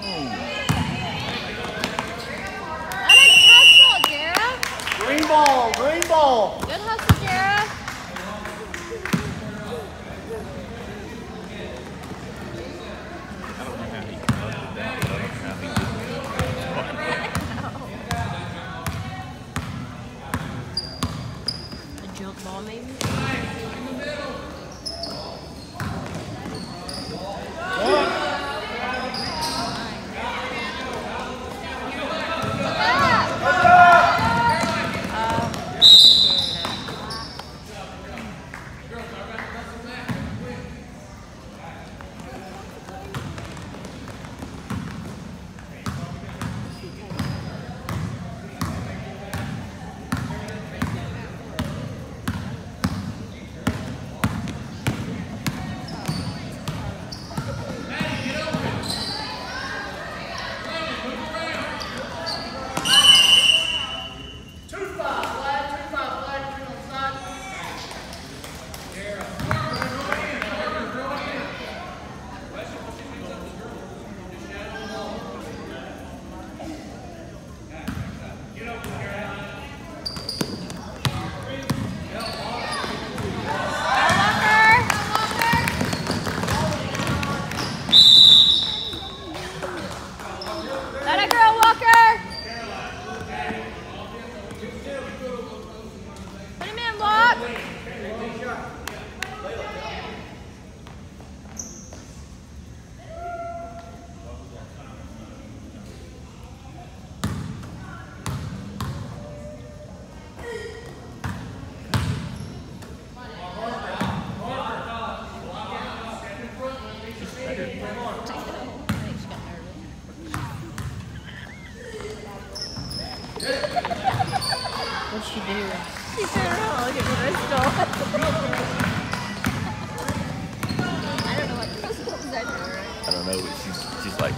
Green ball, green ball. Good hustle, Jara. I don't know how he comes up with that, but I don't know how he did A jump ball, maybe? What'd she do? She turned around, look at Crystal. I don't know what Crystal was that doing. I don't know, but she's like.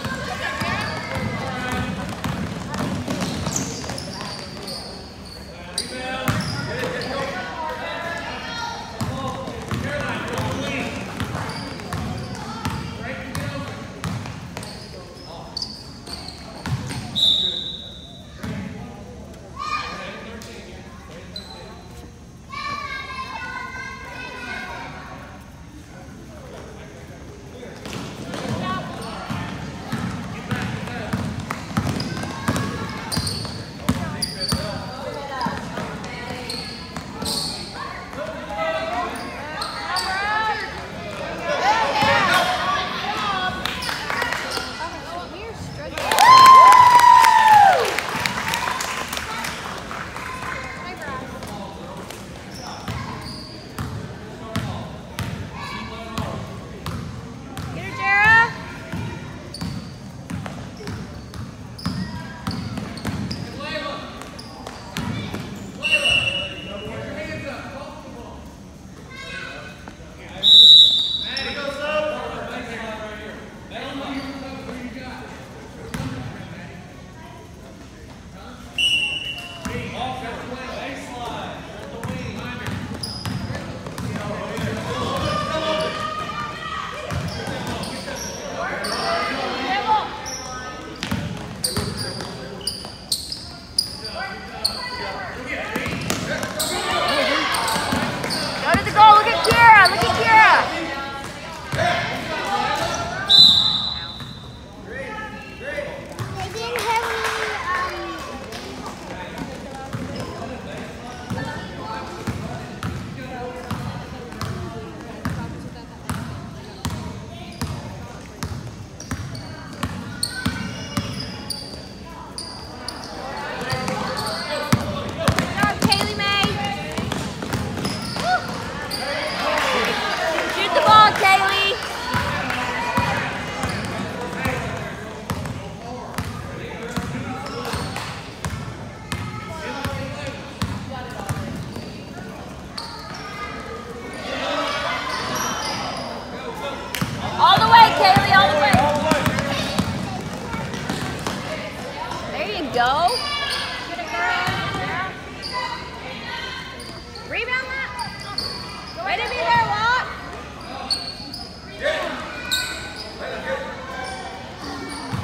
Go. Get it, girl. Rebound that. Way to be there, Lot.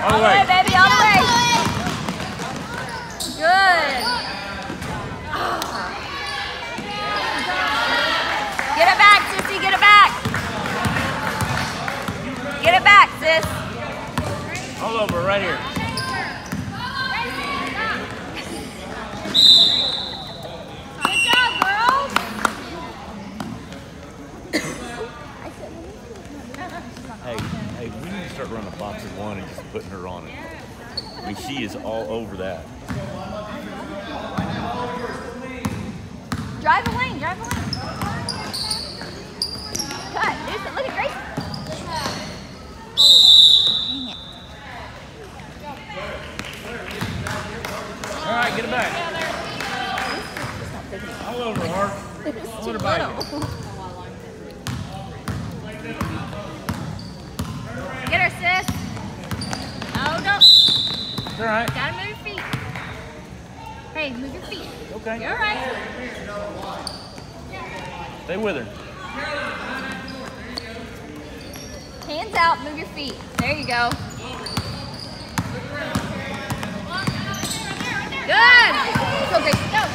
All the way. Baby, all the way. Good. Get it back, sissy, get it back. Get it back, sis. All over, right here. Good job, girls. Hey, we need to start running a box of one and just putting her on it. I mean, she is all over that. Drive a lane, drive a lane. Cut, Deuce, look at Grace. Dang it. All right, get it back. All over, Hart. All over back. Get her, sis. Oh, no. It's all right. Gotta move your feet. Hey, move your feet. Okay. You're all right. Stay with her. Hands out, move your feet. There you go. Good. Go, Grace, go.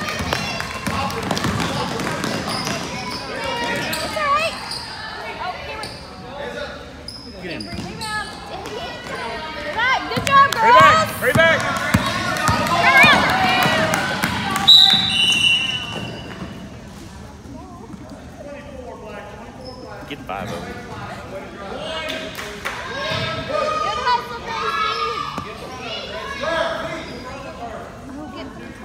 It's all right. Oh, here we Get in. Rebound. Good back. Good job, girls. Hurry back. Hurry back. Turn around. Get 5 of them. Good hustle, Gracie. Oh, get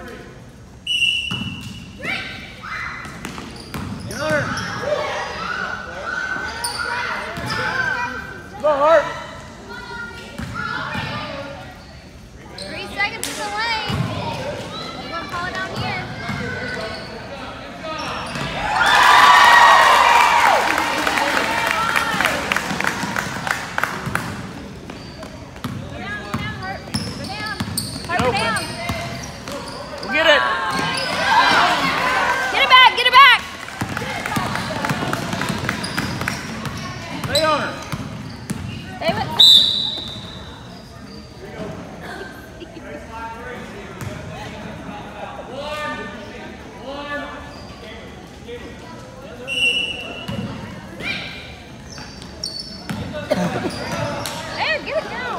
Go, Hart. 3 seconds in the lane. We're gonna call it down here. Go down, Hart. Go down. Hart, go Open. down. We'll get it. Get it back, get it back. Stay on her. Stay with. There, get it now.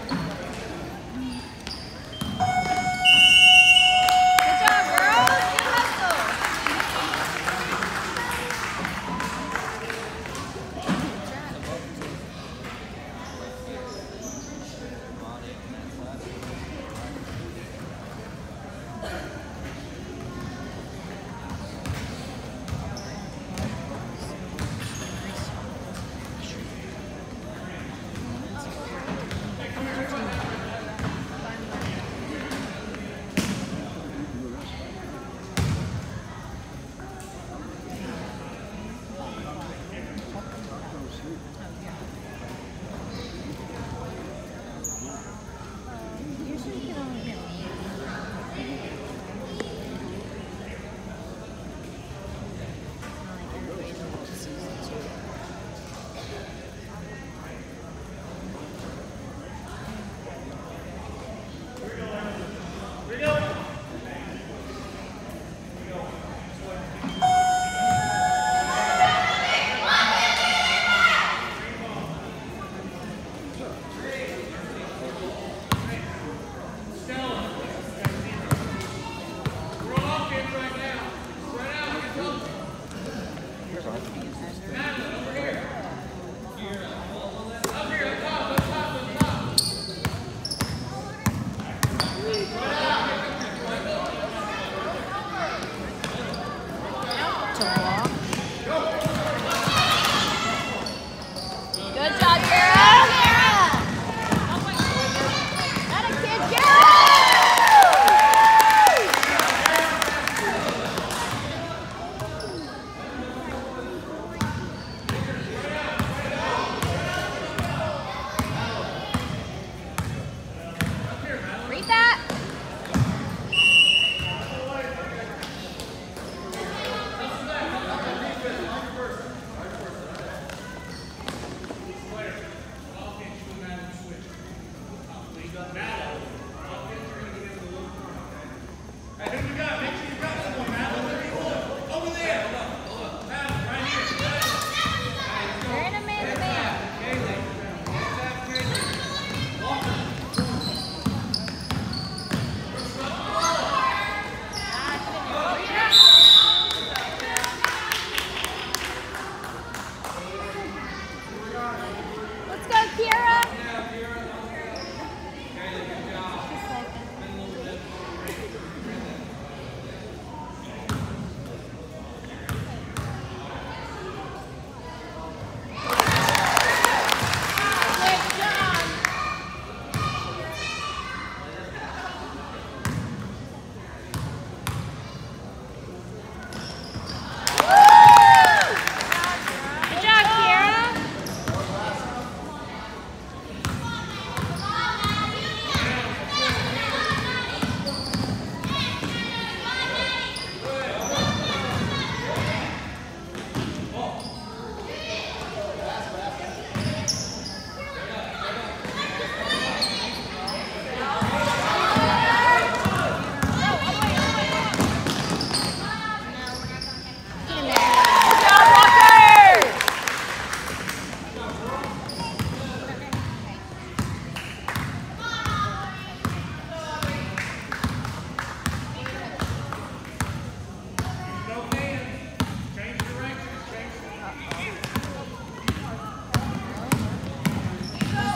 Good job, girls. Good hustle.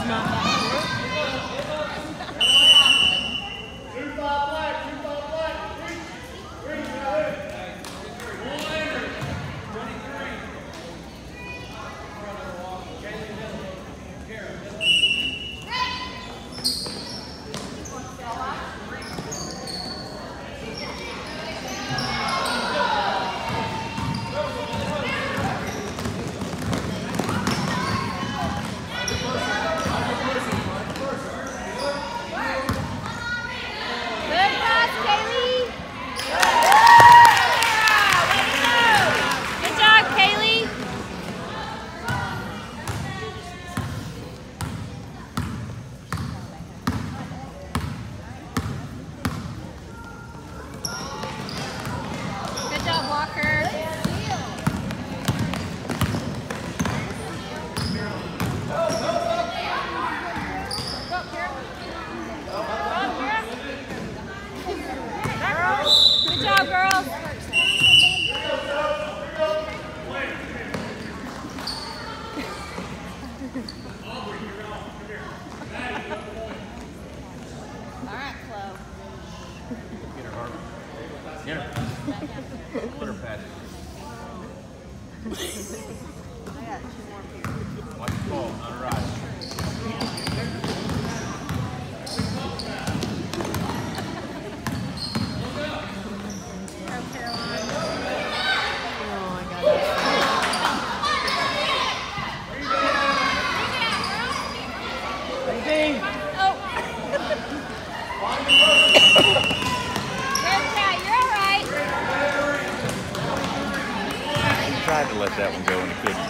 Tried to let that one go and he couldn't.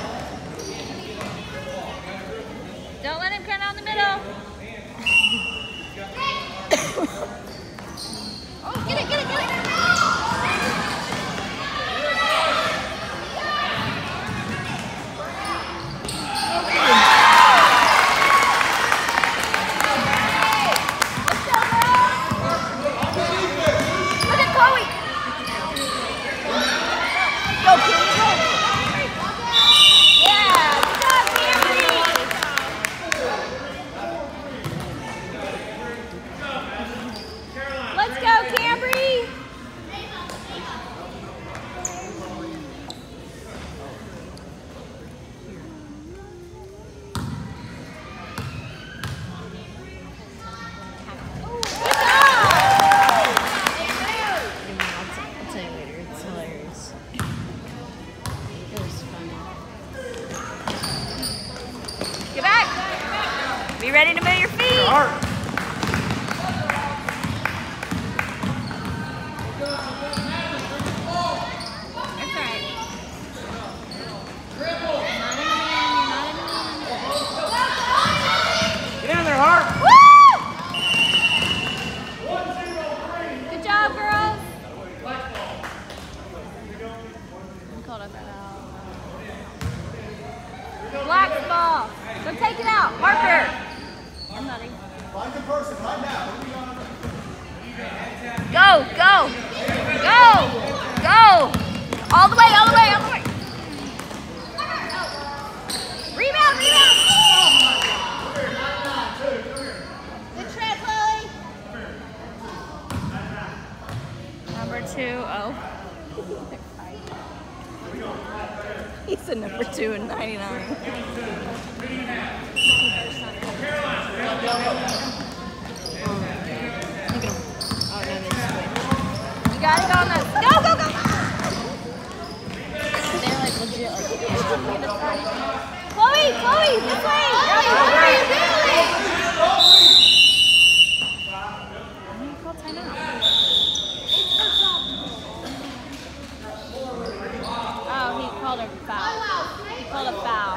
Don't let him come down the middle. Oh, get it, get it, get it. Look at Chloe. Go, Kim, go. Yeah, good job, Camry. Let's go, Camry. I'll tell you later. It's hilarious. It was funny. Get back. Be ready to move your feet. That's right. Get in there, Hart. Woo! Good job, girls. Called up black ball. Go take it out. Marker. Somebody. Find the person right now. Go, go, go, go. All the way, all the way, all the way. Rebound, rebound. Good try, Chloe. Number 2, oh. He's a number 2 in 99. You gotta go on that. Go, go, go. They're like legit Chloe, Chloe, this way. What are you doing? you call timeout. Oh, he called a foul. He called a foul.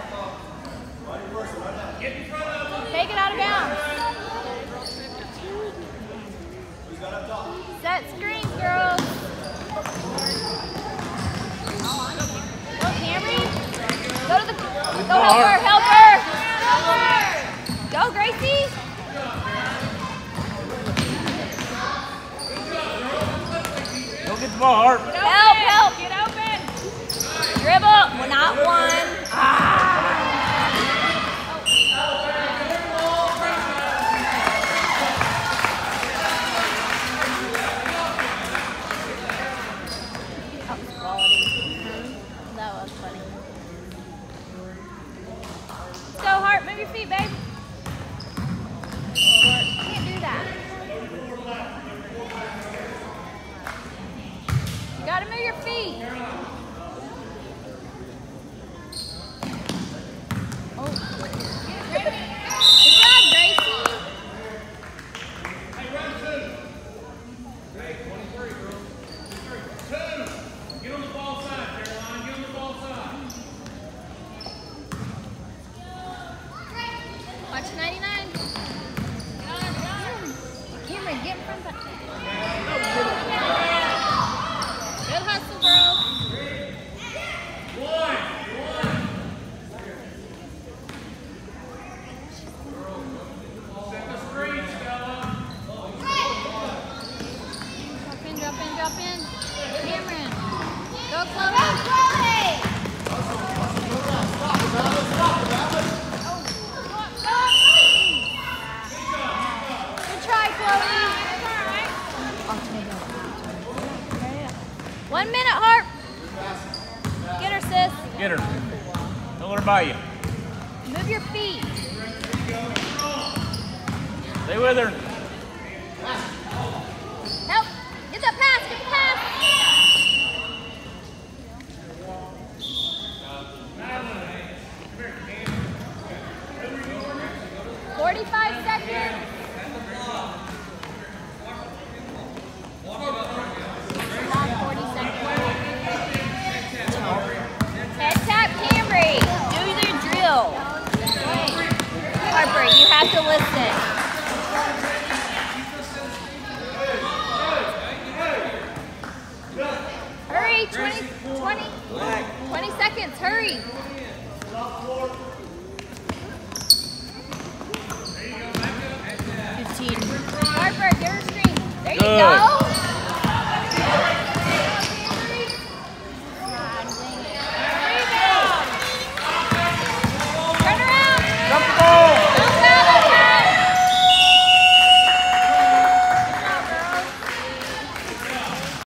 Take it out of bounds. Set screens, girls. Go, Camry. Go to the. Go, help her, help her. Go, Gracie. Go get the ball, Hart. Help, help. Get open. Dribble. Well, not one. Ah. Touch 99. Cameron, get in front of that. Good hustle, girls. Drop in. Cameron. Go, Chloe. Good try, Chloe. 1 minute, Harp. Get her, sis. Get her. Don't let her by you. Move your feet. Stay with her. Help. Get that pass. Get the pass. 45 seconds. Not 40 seconds. Head tap, Camry. Do the drill. Harper, you have to listen. Hurry, 20 seconds, hurry. 15. Harper, get her screen. There you go.